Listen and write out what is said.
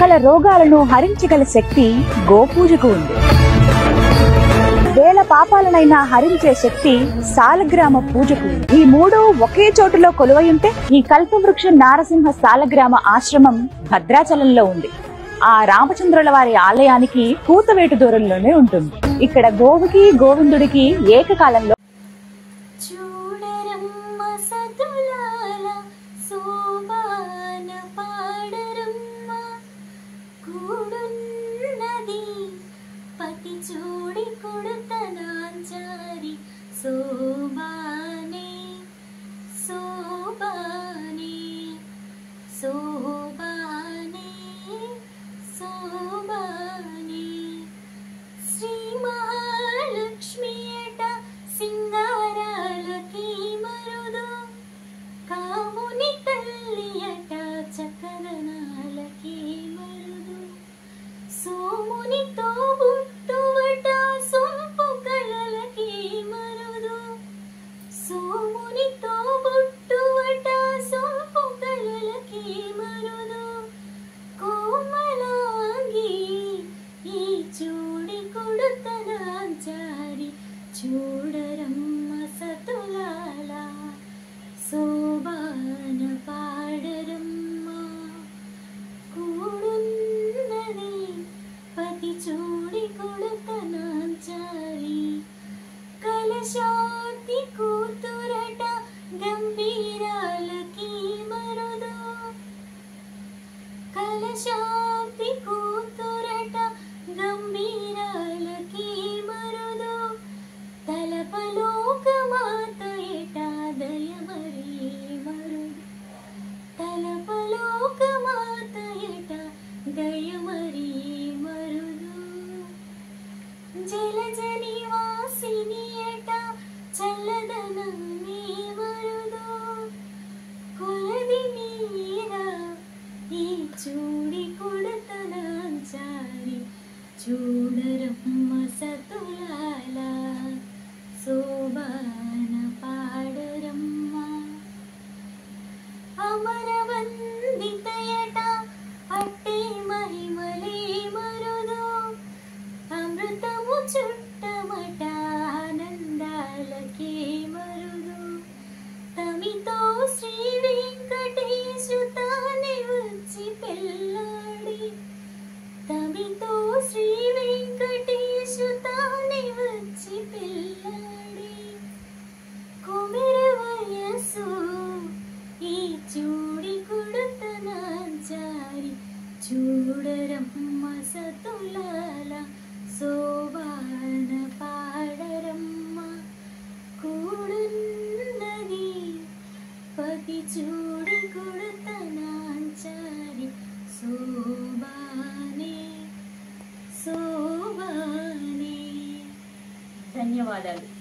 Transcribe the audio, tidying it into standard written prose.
సకల రోగాలను హరించగల శక్తి గోపూజకు ఉంది. వేల పాపాలనైనా హరించే శక్తి సాలగ్రామ పూజకు ఉంది. ఈ మూడు ఒకే చోటులో కొలువై ఉంటే ఈ కల్పవృక్ష నారసింహ సాలగ్రామ ఆశ్రమం భద్రాచలంలో ఉంది. ఆ రామచంద్రుల వారి ఆలయానికి కూతవేటు దూరంలోనే ఉంటుంది. ఇక్కడ గోవుకి గోవిందుడికి ఏకకాలంలో చూడరమ్మ సతులాల శోభాన పాడరమ్మ కూడున్నది పతి చూడి కొడుతనాచారి కలశాతి కూతురట గంభీరాలకి మరుదు కలశాతి కూతురట గంభీరాలకి మరుదు తలపలోక మాత ఎటా దయమరి మరుదు తలపలోక మాత ఎటా దయమరి మరుదు జలజని వాసిని ఎటా చల్లదనమే మరుదు కొలది నీరా ఈ చూడి కొడతనాచారి చూడరమ్మ సతులాల శోభాన పాడరమ్మ అమరవందితయట అట్టే మహిమలే మరుదు అమృతము చుట్టమట ఆనందాలకే మరుదు తమితో శ్రీ వెంకటేశు తానే వచ్చి పెళ్ళాడి తమితో శ్రీ వెంకటేశు తానే వచ్చి పెళ్ళాడి కుమిర వయస్సు ఈ చూడి కొడుతనాచారి చూడరమ్మ సతులాల శోభాన పాడరమ్మ కూడున్నది పతి చూడి కొడుతనాచారి శోభానే శోభానే. ధన్యవాదాలు.